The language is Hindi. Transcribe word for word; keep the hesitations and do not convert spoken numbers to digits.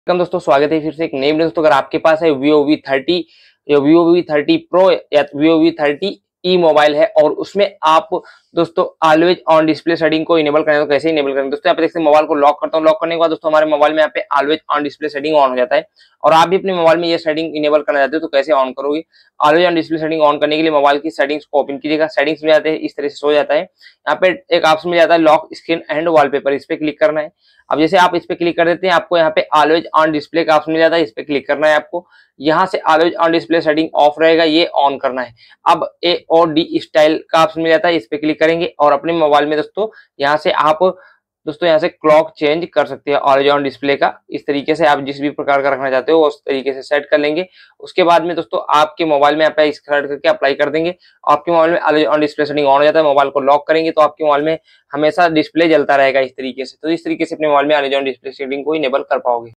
वेलकम दोस्तों, स्वागत है फिर से एक नई वीडियो। दोस्तों अगर आपके पास है Vivo वी थर्टी या Vivo वी थर्टी प्रो या Vivo V thirty E mobile है और उसमें आप दोस्तों ऑलवेज ऑन डिस्प्ले सेटिंग को इनेबल करें तो कैसे इनेबल करेंगे। दोस्तों यहाँ पे देखते हैं मोबाइल को लॉक करता हूँ। लॉक करने के बाद दोस्तों हमारे मोबाइल में यहाँ पे always on display setting on हो जाता है और आप भी अपने मोबाइल में ये सेटिंग इनेबल करना चाहते हो तो कैसे ऑन करोगे। Always on display setting on करने के लिए मोबाइल की सेटिंग्स को ओपन कीजिएगा। सेटिंग्स में जाते हैं, इस तरह से हो जाता है। यहाँ पे एक ऑप्शन मिल जाता है लॉक स्क्रीन एंड वॉलपेपर, इस पे क्लिक करना है। अब जैसे आप इस पे क्लिक कर देते हैं आपको यहाँ पे ऑलवेज ऑन डिस्प्ले का ऑप्शन मिल जाता है, इस पे क्लिक करना है आपको। यहाँ से always on display setting off रहेगा, ये ऑन करना है। अब ए और डी स्टाइल का ऑप्शन मिल जाता है, इस पे क्लिक करेंगे और अपने मोबाइल में दोस्तों यहाँ से आप दोस्तों यहाँ से क्लॉक चेंज कर सकते हैं ऑलवेज ऑन डिस्प्ले का। इस तरीके से आप जिस भी प्रकार का रखना चाहते हो उस तरीके से सेट कर लेंगे। उसके बाद में दोस्तों आपके मोबाइल में आप सेट करके अप्लाई कर देंगे। आपके मोबाइल में always on display setting on हो जाता है। मोबाइल को लॉक करेंगे तो आपके मोबाइल में हमेशा डिस्प्ले जलता रहेगा इस तरीके से। तो इस तरीके से अपने मोबाइल में ऑलवेज ऑन डिस्प्ले सेटिंग को इनेबल कर पाओगे।